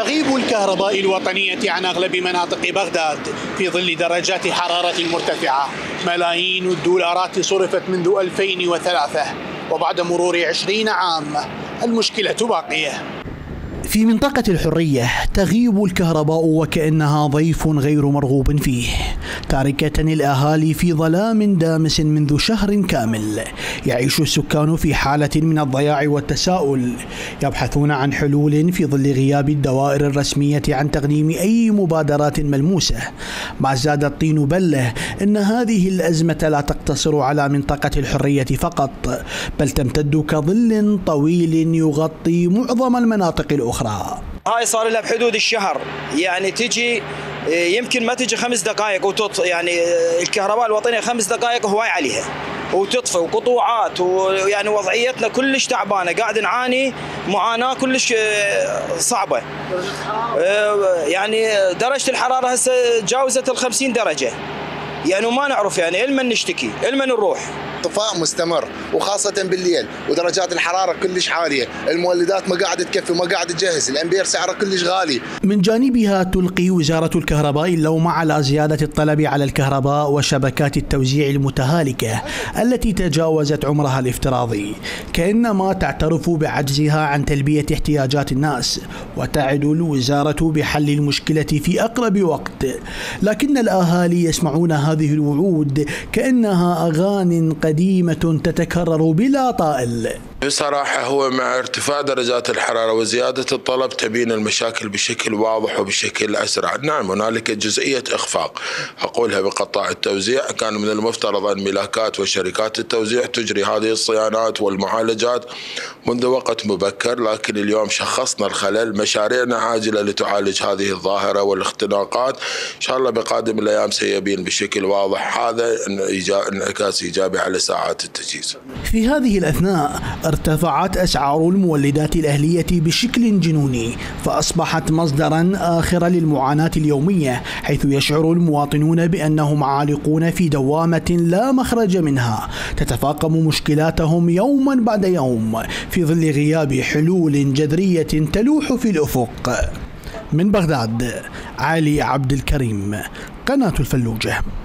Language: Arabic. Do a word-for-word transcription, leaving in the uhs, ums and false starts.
تغيب الكهرباء الوطنية عن أغلب مناطق بغداد في ظل درجات حرارة مرتفعة. ملايين الدولارات صرفت منذ ألفين وثلاثة وبعد مرور عشرين عام المشكلة باقية. في منطقة الحرية تغيب الكهرباء وكأنها ضيف غير مرغوب فيه، تاركة الأهالي في ظلام دامس منذ شهر كامل. يعيش السكان في حالة من الضياع والتساؤل، يبحثون عن حلول في ظل غياب الدوائر الرسمية عن تقديم أي مبادرات ملموسة. ما زاد الطين بلة إن هذه الأزمة لا تقتصر على منطقة الحرية فقط، بل تمتد كظل طويل يغطي معظم المناطق الأخرى. هاي صار لها بحدود الشهر، يعني تجي يمكن ما تجي خمس دقائق وتطفئ، يعني الكهرباء الوطنية خمس دقائق هواي عليها وتطفئ، وقطوعات، ويعني وضعيتنا كلش تعبانة، قاعد نعاني معاناة كلش صعبة. يعني درجة الحرارة هسه تجاوزت الخمسين درجة، يعني ما نعرف يعني إلمن نشتكي إلمن نروح. طفاء مستمر وخاصة بالليل، ودرجات الحرارة كلش عالية، المولدات ما قاعدة تكفي وما قاعدة تجهز، الأمبير سعره كلش غالي. من جانبها تلقي وزارة الكهرباء اللوم على زيادة الطلب على الكهرباء وشبكات التوزيع المتهالكة التي تجاوزت عمرها الافتراضي، كأنما تعترف بعجزها عن تلبية احتياجات الناس، وتعد الوزارة بحل المشكلة في أقرب وقت. لكن الأهالي يسمعون هذه الوعود كأنها أغاني قديمة تتكرر بلا طائل. بصراحة هو مع ارتفاع درجات الحرارة وزيادة الطلب تبين المشاكل بشكل واضح وبشكل أسرع. نعم هنالك جزئية إخفاق أقولها بقطاع التوزيع، كان من المفترض أن ملاكات وشركات التوزيع تجري هذه الصيانات والمعالجات منذ وقت مبكر، لكن اليوم شخصنا الخلل. مشاريعنا عاجلة لتعالج هذه الظاهرة والاختناقات، إن شاء الله بقادم الأيام سيبين بشكل واضح هذا انعكاس إيجابي على ساعات التجهيز. في هذه الأثناء ارتفعت أسعار المولدات الأهلية بشكل جنوني، فأصبحت مصدرا آخر للمعاناة اليومية، حيث يشعر المواطنون بأنهم عالقون في دوامة لا مخرج منها، تتفاقم مشكلاتهم يوما بعد يوم في ظل غياب حلول جذرية تلوح في الأفق. من بغداد، علي عبد الكريم، قناة الفلوجة.